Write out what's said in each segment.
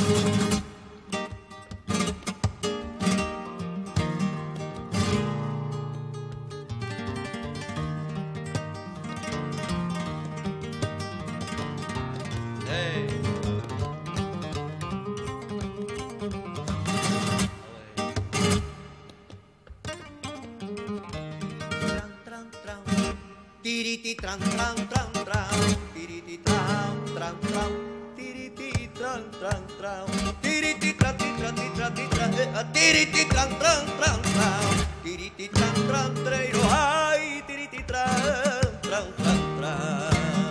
Tiriti tran tran tran tran, tiriti tran tran tran, tiriti tran tran tran, tiriti tran tran tran tran, tiriti tran tran tran tran, tiriti tran tran tran, ay tiriti tran tran tran tran.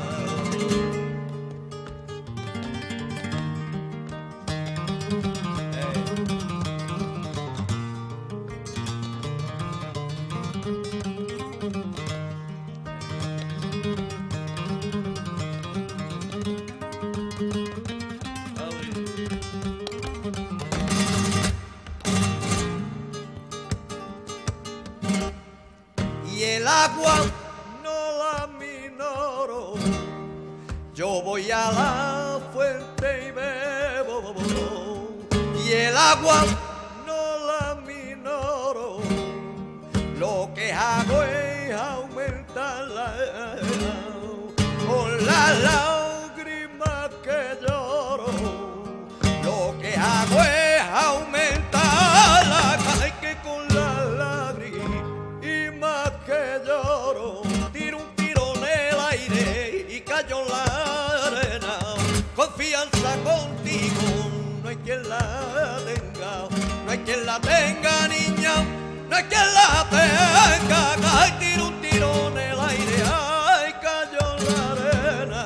Y el agua no la minoro, yo voy a la fuente y bebo, y el agua no la minoro, lo que hago es aumentarla con la lágrima que lloro, lo que hago es aumentarla, ay, que con la lágrima que lloro, tiro un tiro en el aire y cayó en la arena. Confianza contigo, no hay quien la tenga, no hay quien la tenga, niña, no hay quien la tenga. Ay, tiro un tiro en el aire, ay, cayó en la arena.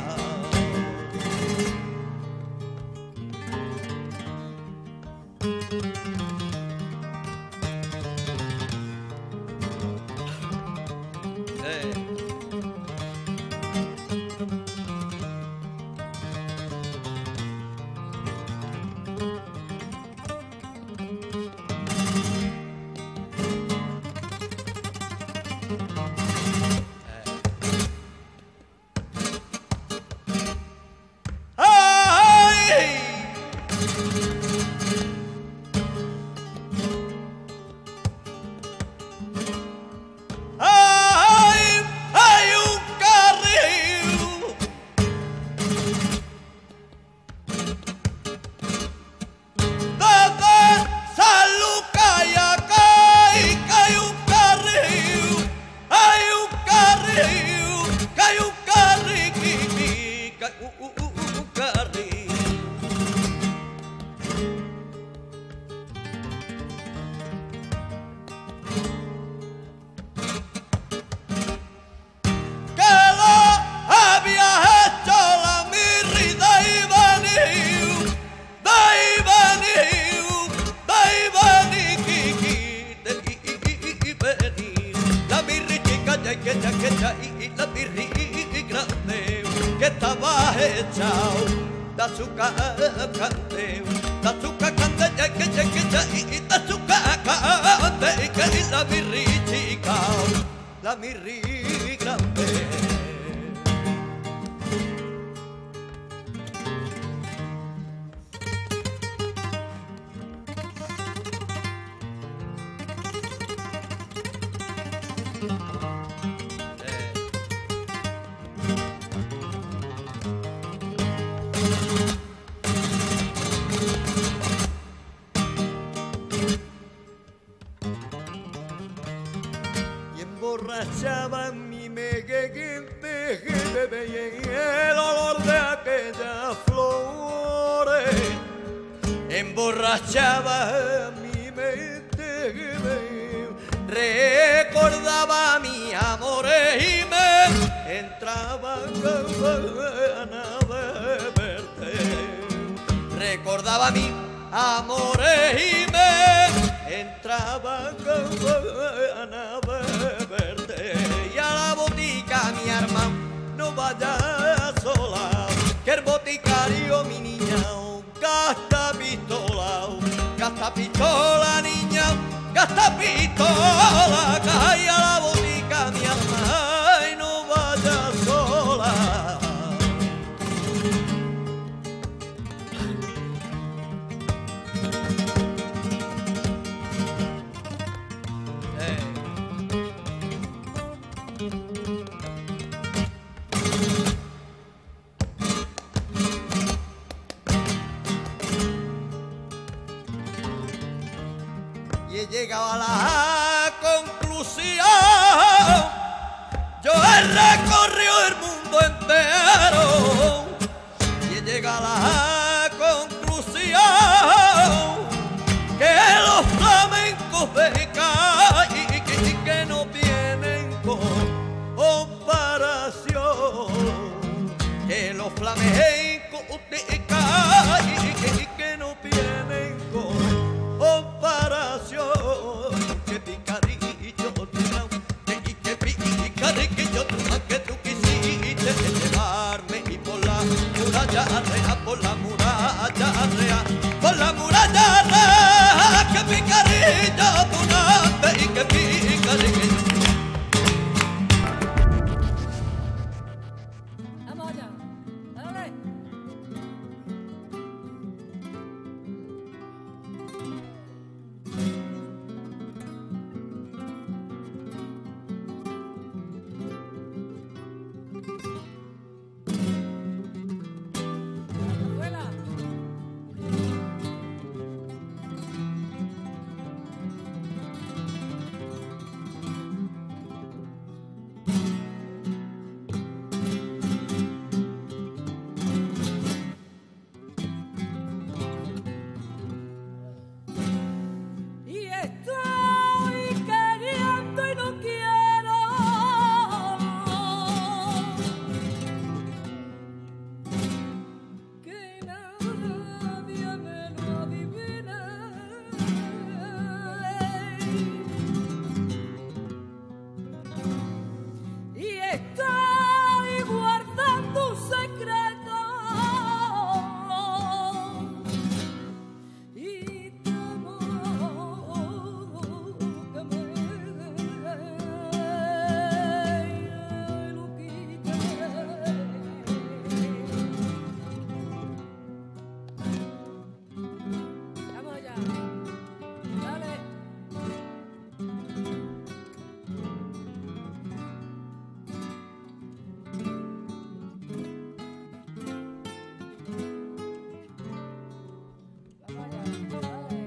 La birri grande que estaba hecha de azúcar cante, de azúcar cante, y de azúcar cante, que la birri chica, la birri grande. Emborrachaba mi megueguinte que veía el olor de aquellas flores. Emborrachaba mi mente que recordaba mi amores y me entraba ganas de verte. Recordaba mi amores y me entraba ganas de verte. Y a la botica mi arma no vaya sola, que el boticario mi niña gasta pistola niña, gasta pistola, cae a la botica mi arma y no vaya sola. he llegado a la conclusión. Yo he recorrido el mundo entero y he llegado a la conclusión que los flamencos de Cádiz que no tienen comparación, que los flamencos de Cádiz que no tienen comparación, que picadillo que picadillo que tú quisiste llevarme y por la muralla real, por la muralla real, por la muralla real, que picadillo tunante y que picadillo. Vamos allá, dale. Abuela. Y estoy queriendo y no quiero que nadie me lo adivine. Y estoy guardando un secreto y temo que me lo quite. Vamos allá, dale. Vamos allá, dale.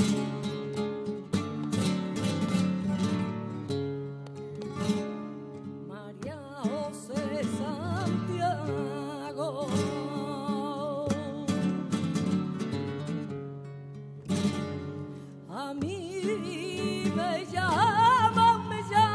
María José Santiago, a mí me llaman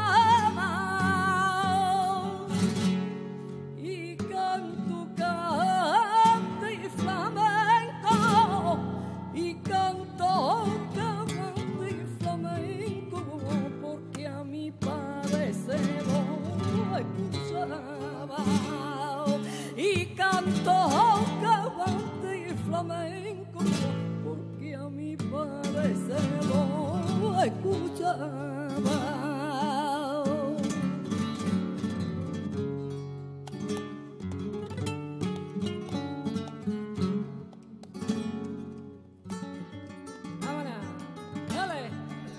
y canto cante y flamenco y canto cante y flamenco porque a mi padre se lo escuchaba y canto cante y flamenco porque a mi padre se lo escuchaba. Vámonos, dale.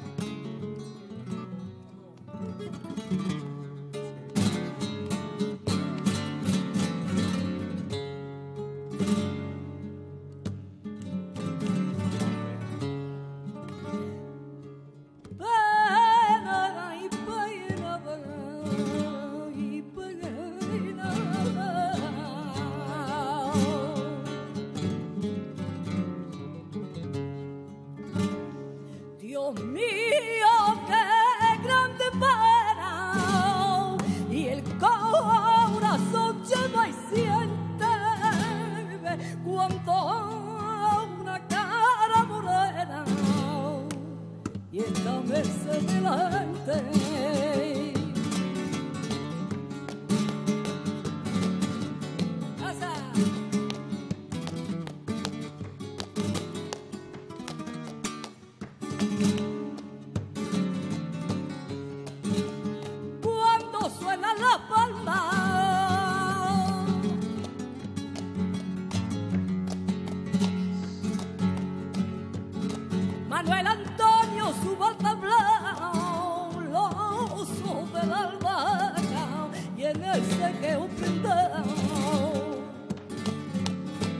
Pena y pena y pena. Dios mío, qué grande pena y el corazón lleva y siente cuando una cara morena y esta merced delante. Pasa. Cuando suena la palma, Manuel Antonio subo al tablao, los ojos del albahaca y en el cequeo prendao.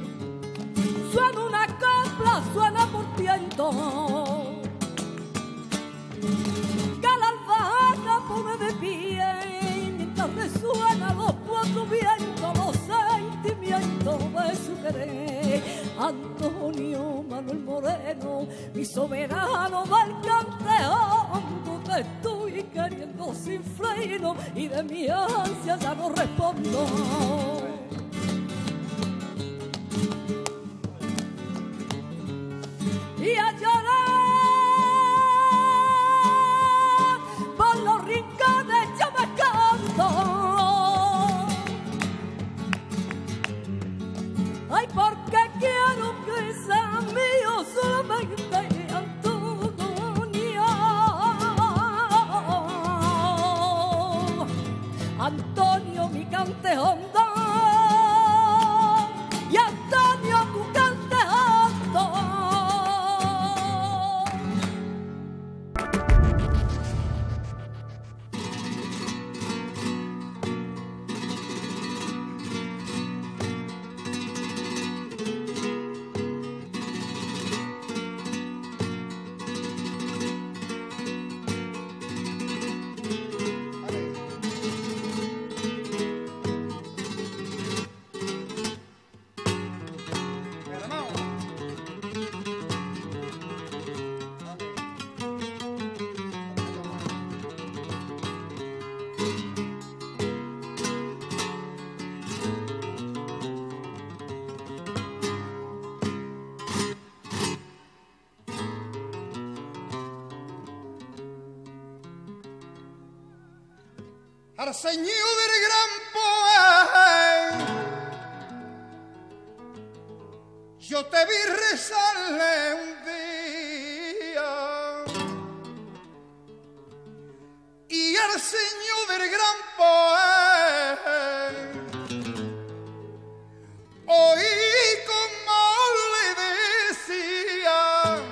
Suena una copla, suena por viento resuenan los cuatro vientos, los sentimientos de su querer. Antonio Manuel Moreno, mi soberano del canteón, te estoy queriendo sin freno y de mi ansia ya no respondo. Y a llorar por los rincones yo me canto. Ay, porque quiero que sea mío solamente Antonio. Antonio, mi cante hondo. Y Antonio, tu cante hondo. Al señor del gran poeta yo te vi rezarle un día, y al señor del gran poeta oí como le decía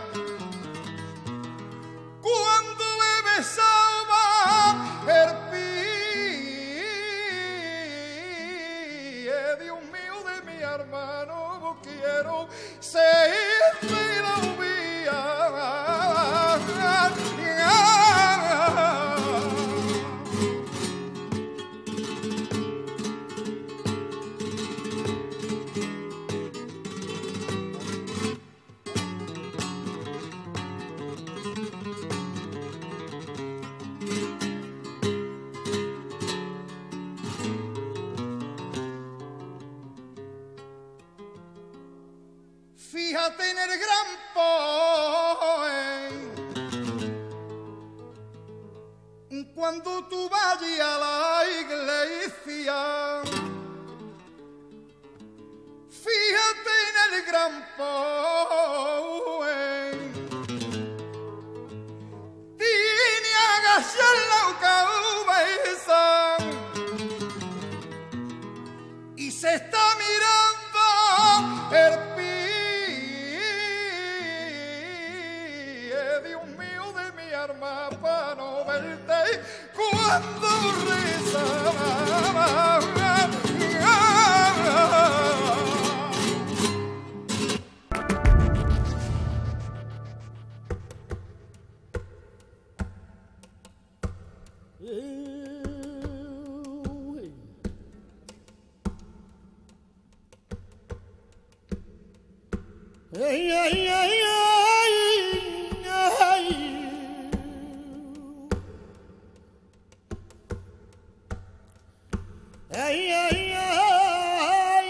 cuando le besaba el hermano, quiero seguirme la vía. Fíjate en el gran poema, cuando tú vayas a la iglesia, fíjate en el gran poema, tiene a agachar la cabeza y se está mirando el arma para no verte cuando rezaba. Ay, ay, ay, ay. Ay, ay, ay,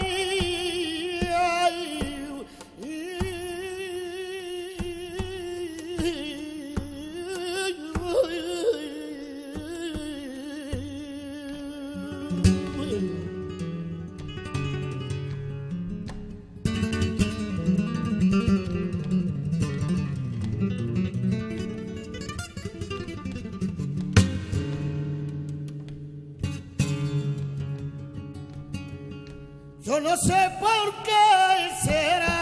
yo no sé por qué será,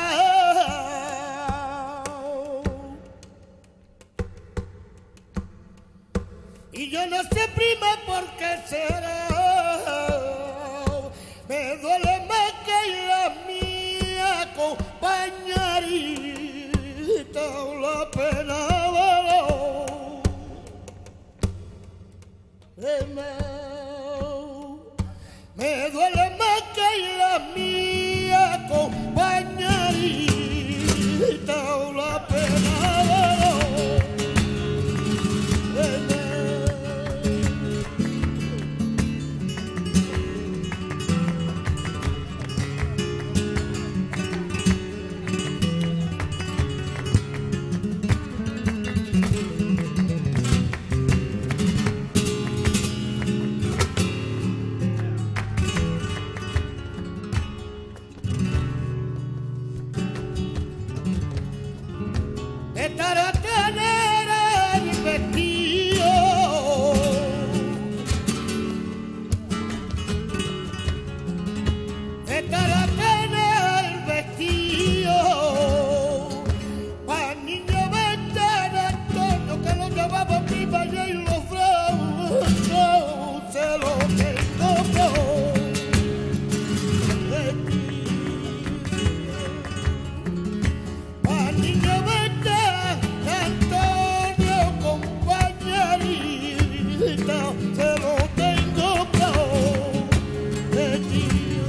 y yo no sé, prima, por qué será. Me duele más que la mía compañerita, la pena Estará tener el vestido, estará tener el vestido, para el niño vente de Antonio que lo llevaba mi valle y los brazos se lo tengo de ti. Para el niño vente de Antonio compañerita se lo tengo de ti.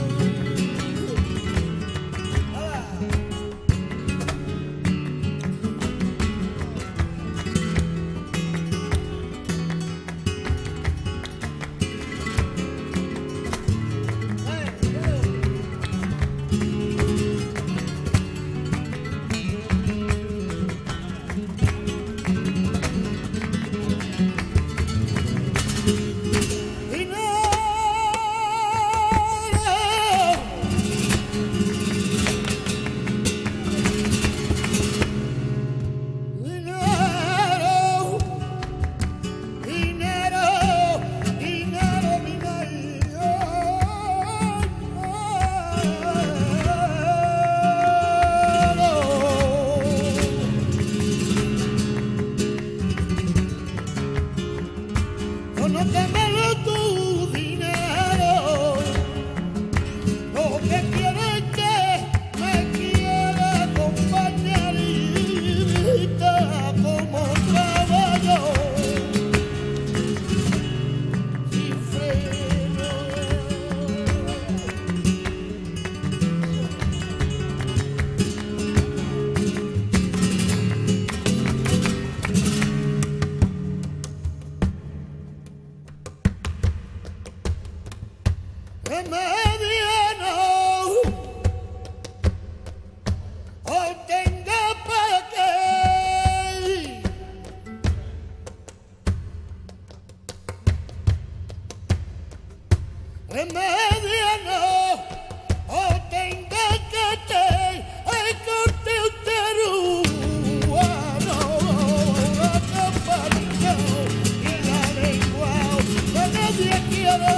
Conócemelo tu dinero, lo que quiero es que me quiera compañerita como trabajo sin freno. Remediano o tenga para qué. Remediano o tenga que te corte uteruano la campanita y la lengua de nadie quiero.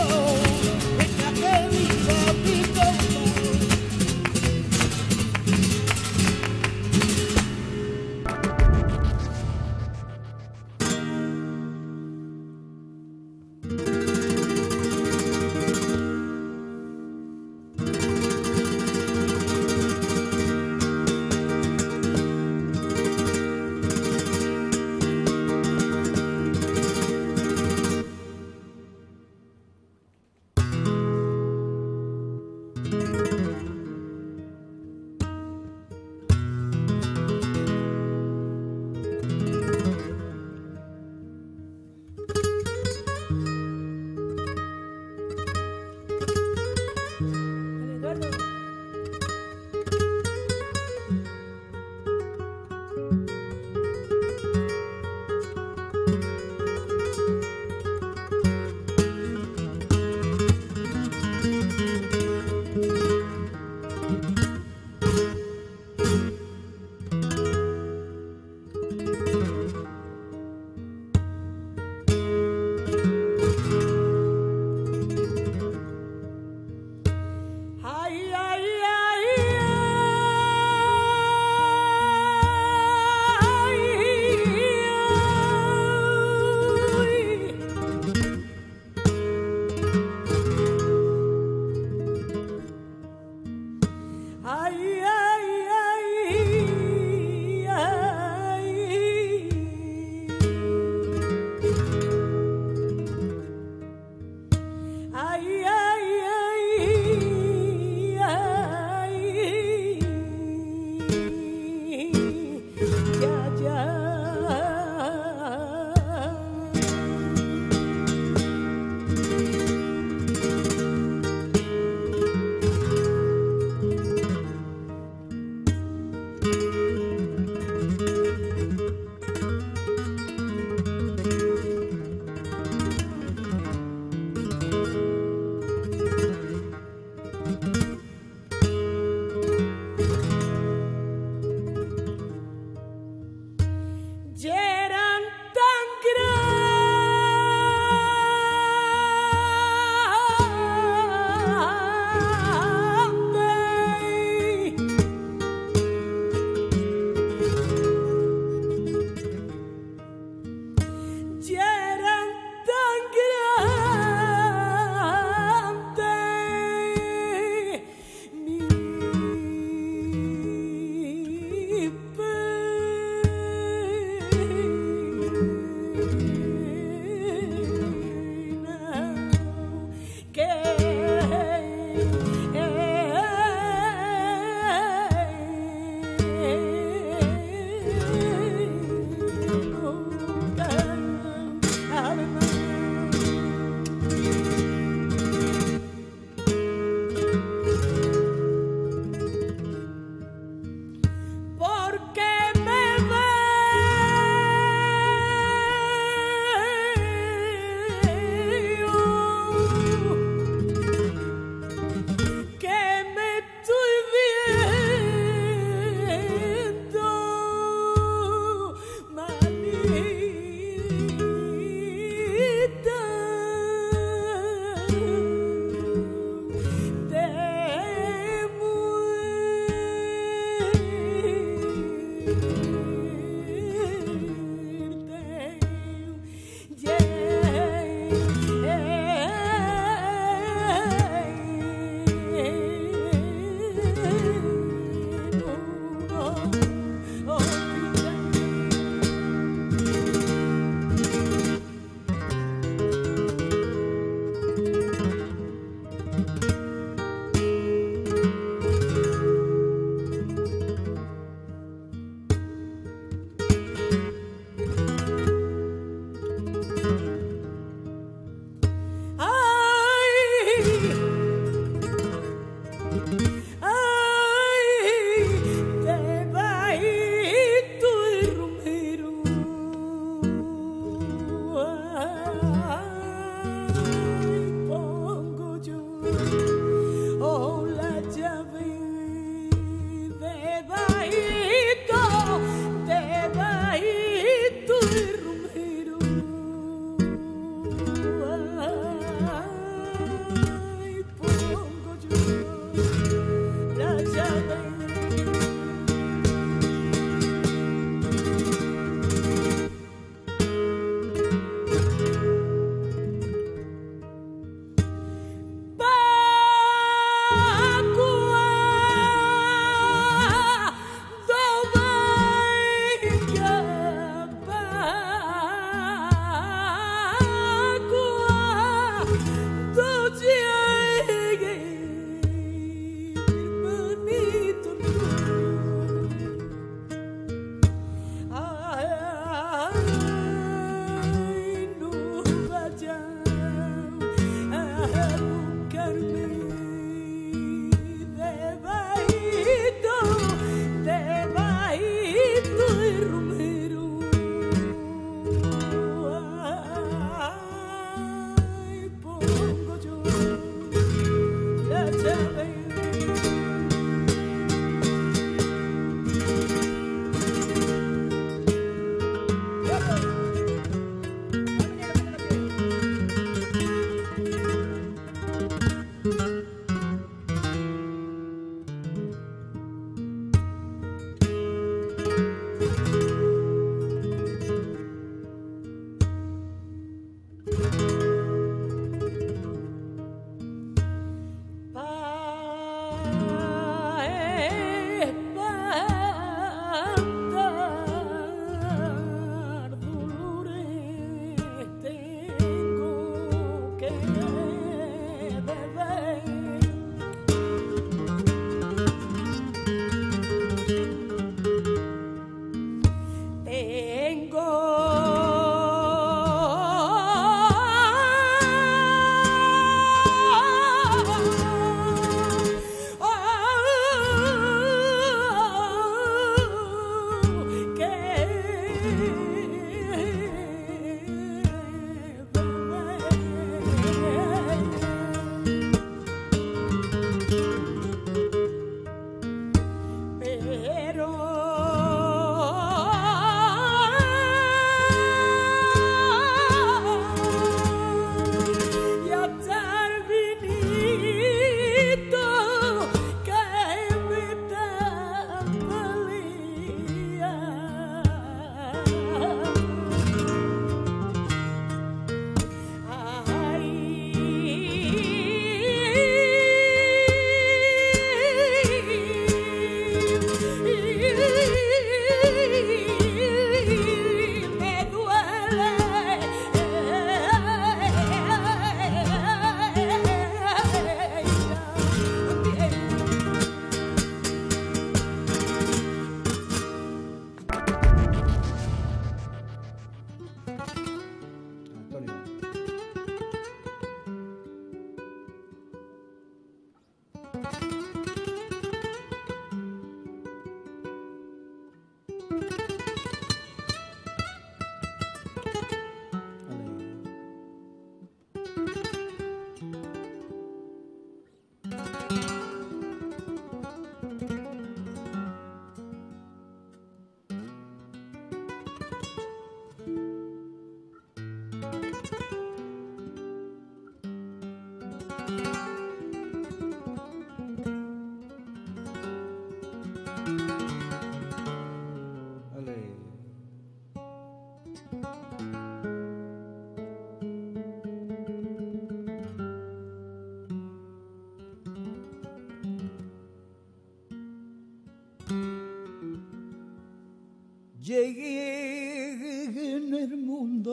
llegué en el mundo.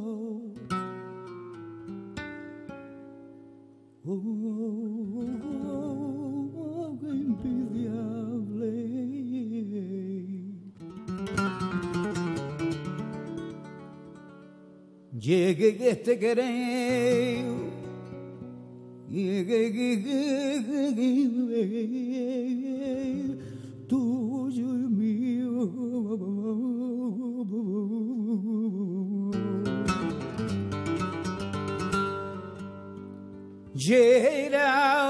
Envidiable. Llegué este querer, llegué tuyo y mío. Llegué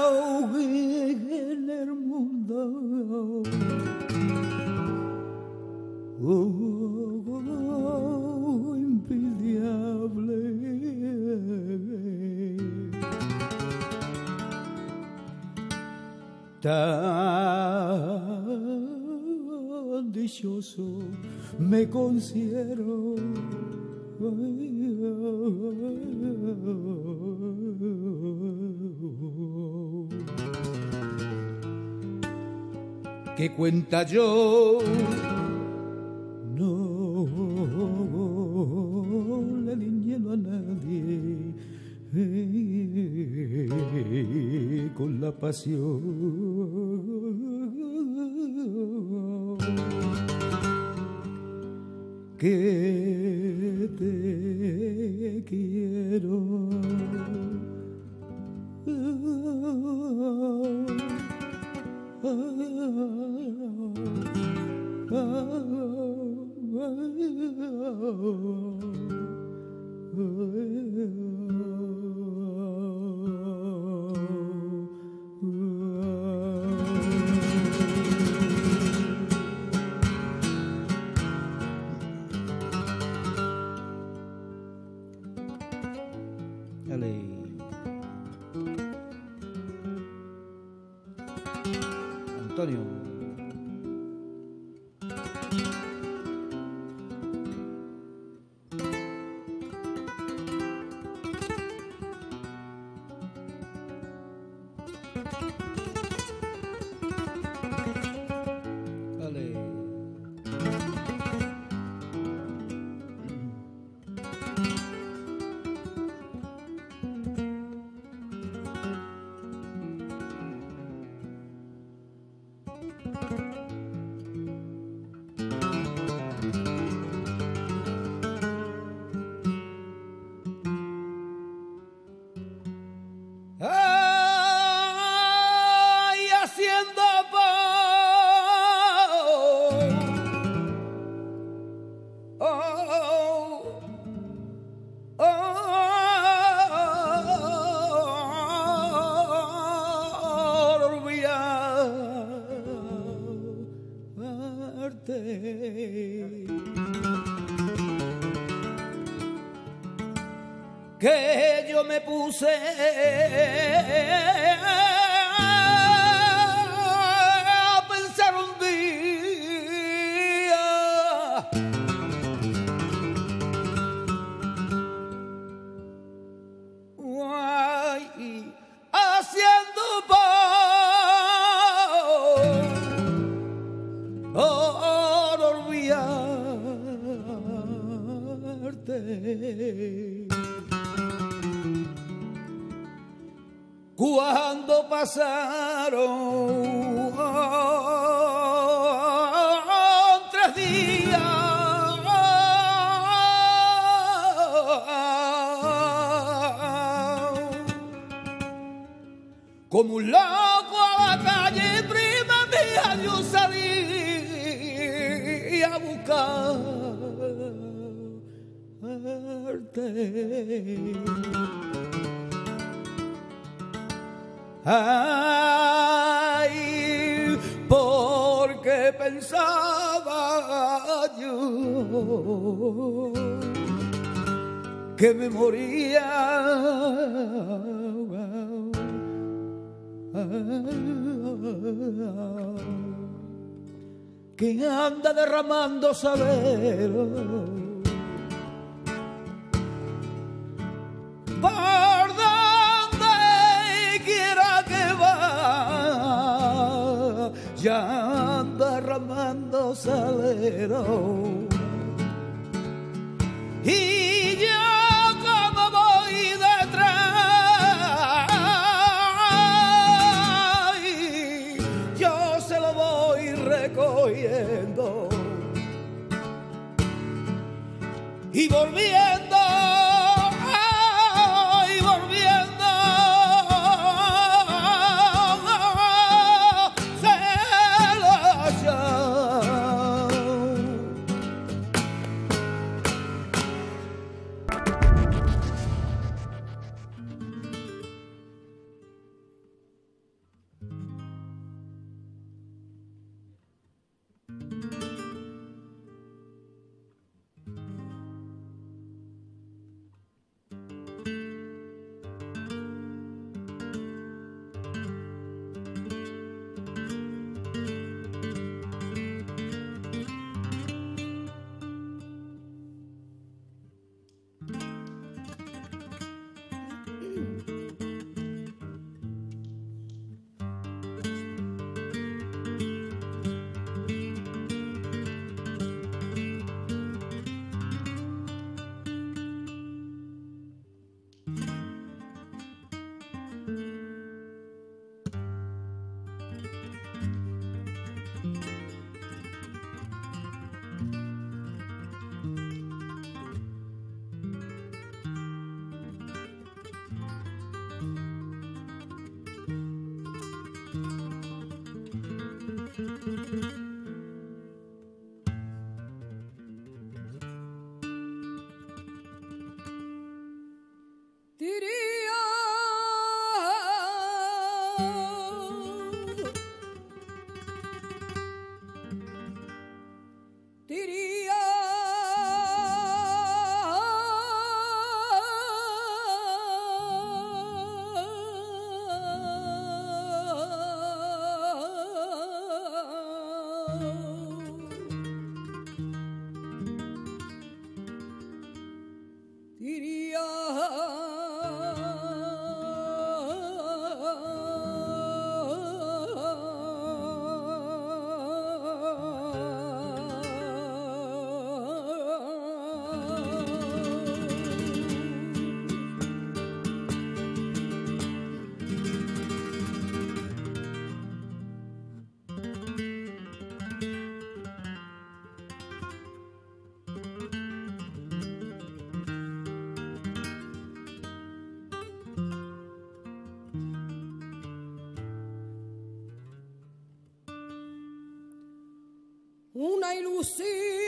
en el mundo. Envidiable. Tan dichoso me considero. ¿Qué cuenta yo? No le niego a nadie con la pasión que te quiero. Antonio. Que yo me puse a pensar un día, ay, haciendo por olvidarte. Cuando pasaron 3 días, como un loco a la calle, prima mía, yo salí a buscarte. Ay, porque pensaba yo que me moría. Que anda derramando salero por donde quiera que va, ya anda derramando salero. y yo como voy detrás, yo se lo voy recogiendo y volviendo, ay, volviendo, se lo haya. Una ilusión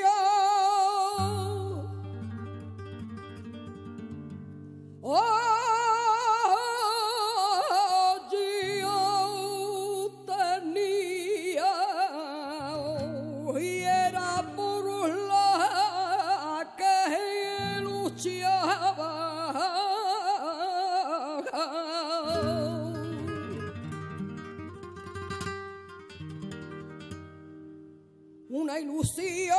yo tenía y era por la que luchaba. Una ilusión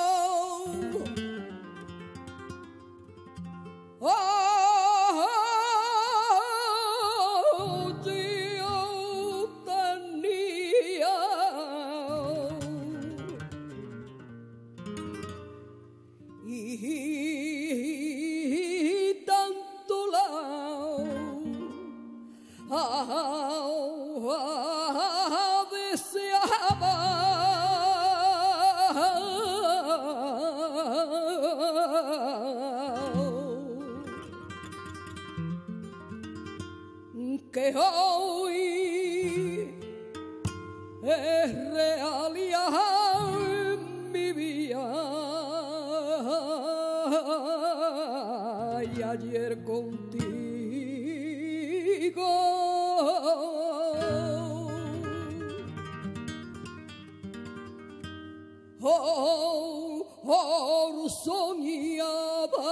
yo tenía y tanto la deseaba que hoy es realidad en mi vida y ayer contigo soñaba.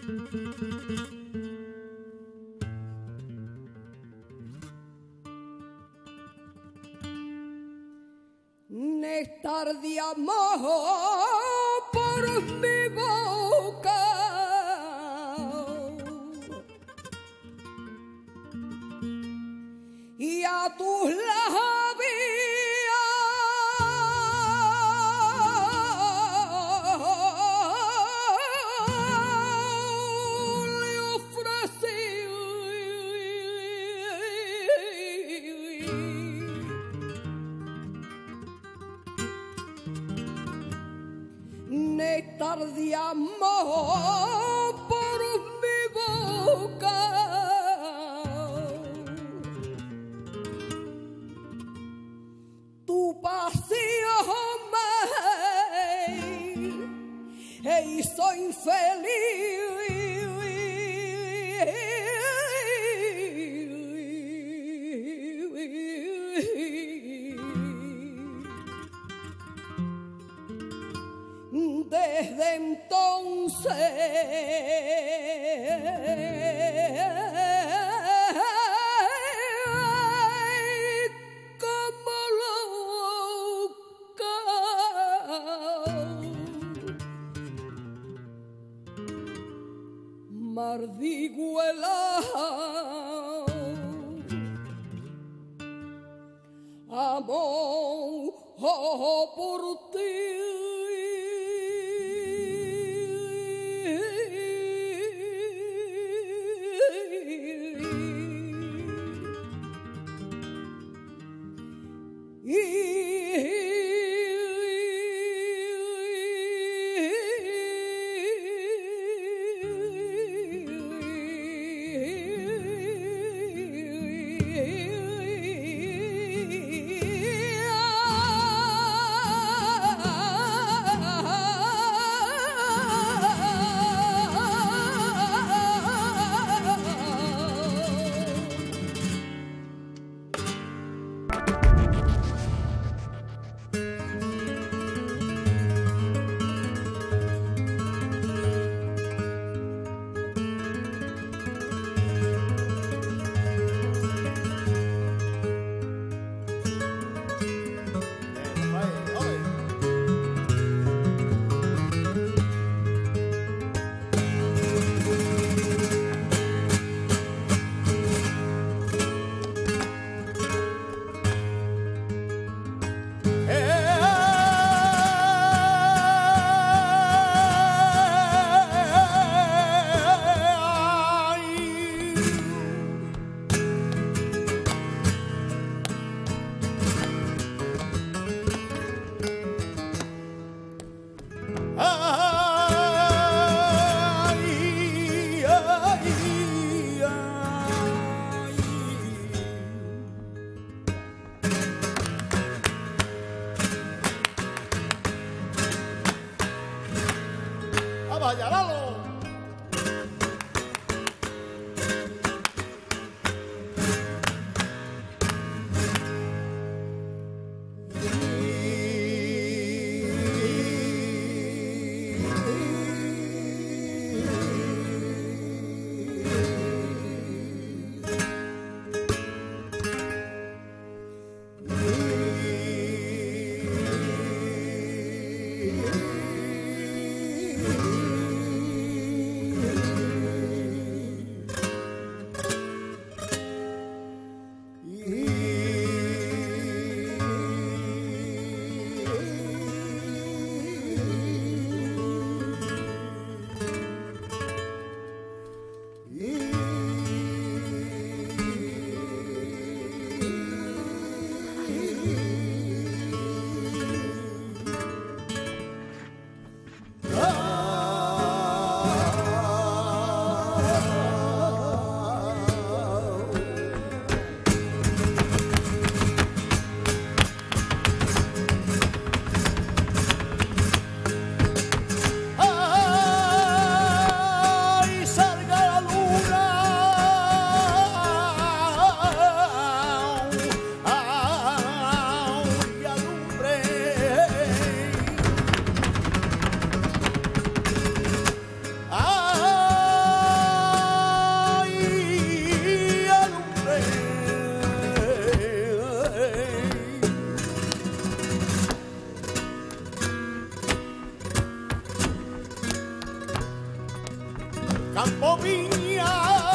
Néctar de amor por mi boca, y a tus néctar de amor por mi boca, tu pasión me hizo desde entonces como loca, mardigüela amor por ti. Campo Viña.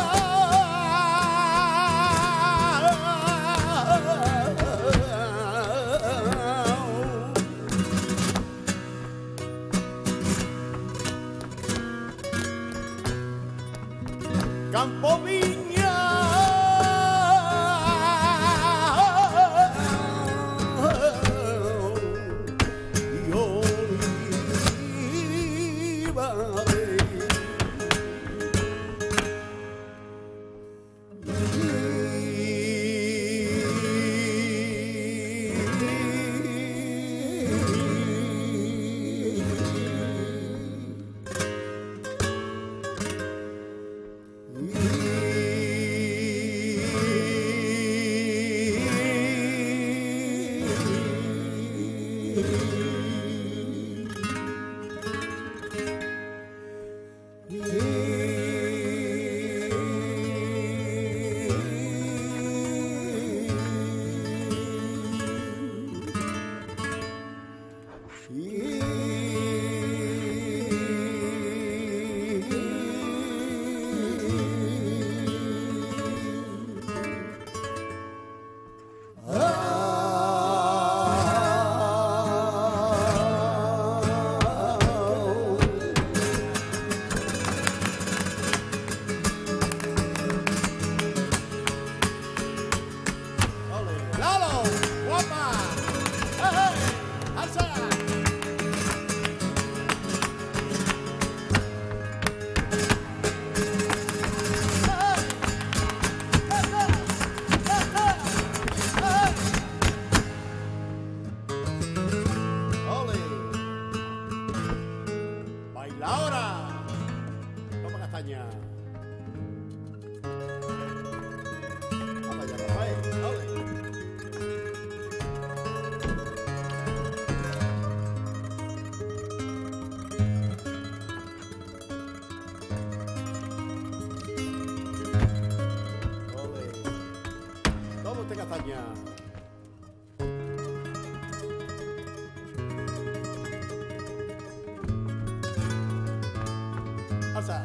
Campo Viña. Y Castaña. Alza.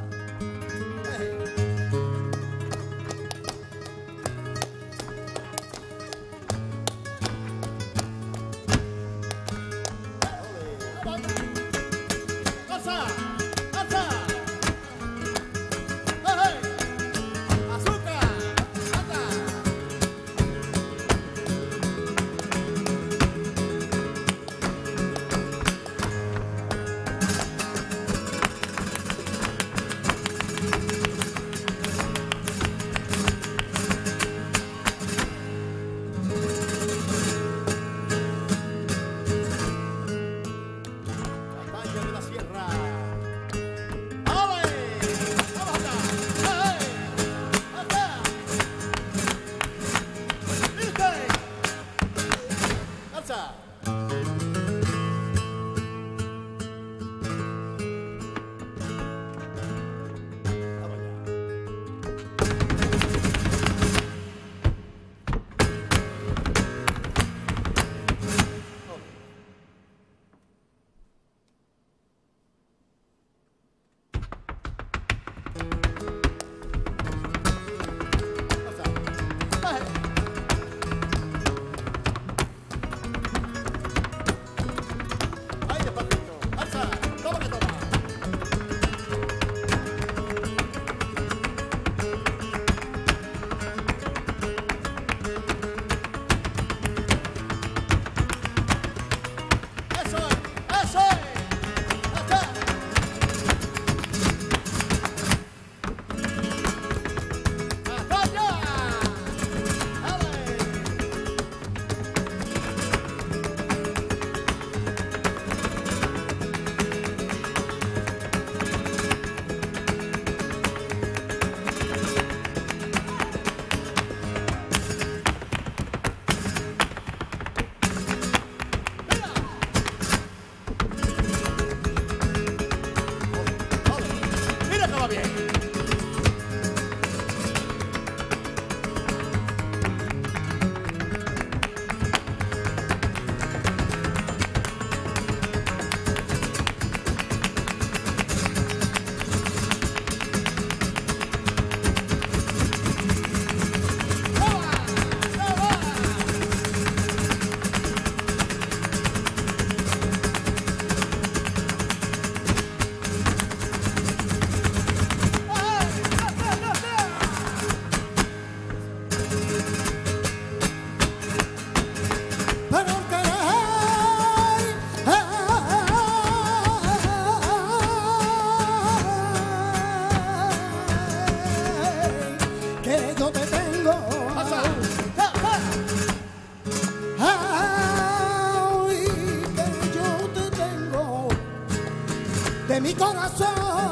corazón.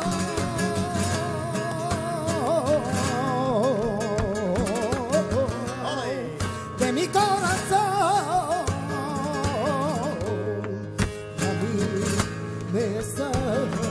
De mi corazón. A mí me sale.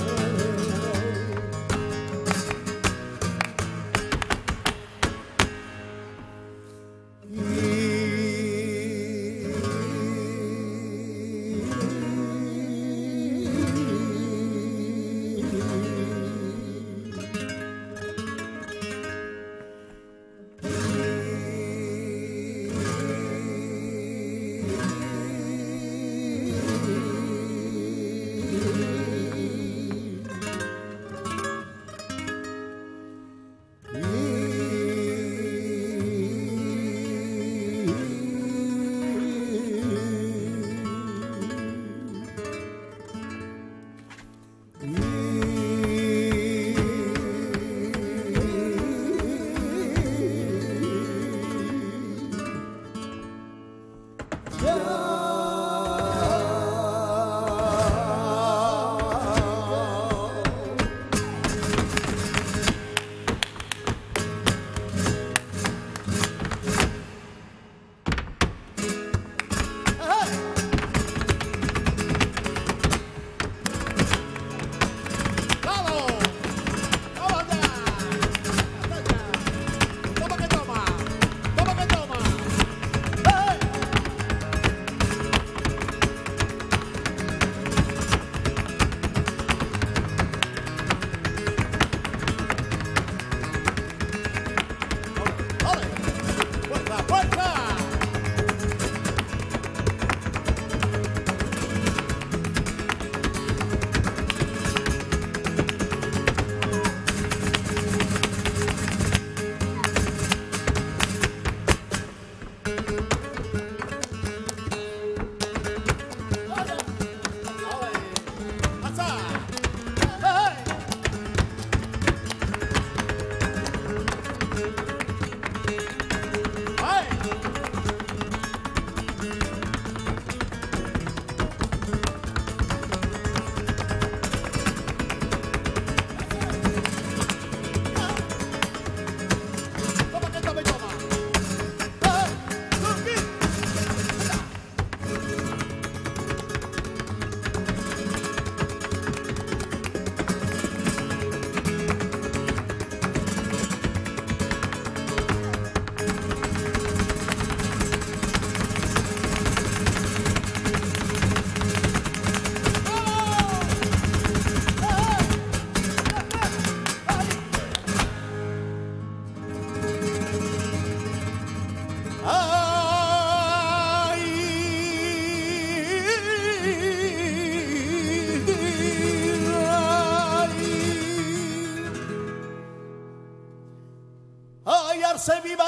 Se viva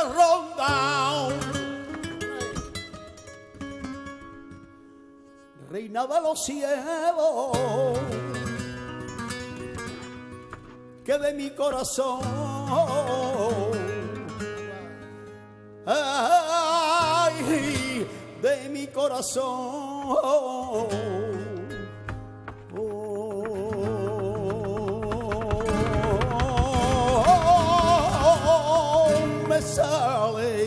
Ronda, reina de los cielos, que de mi corazón, ay, de mi corazón, me sale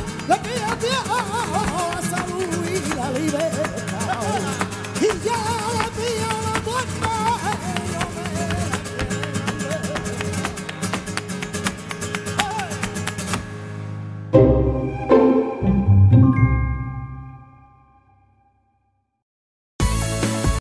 y ya